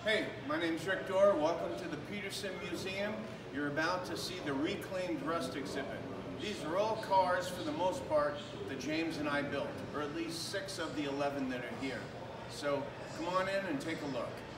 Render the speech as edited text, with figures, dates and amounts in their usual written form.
Hey, my name's Rick Dorr. Welcome to the Peterson Museum. You're about to see the Reclaimed Rust exhibit. These are all cars, for the most part, that James and I built, or at least 6 of the 11 that are here. So come on in and take a look.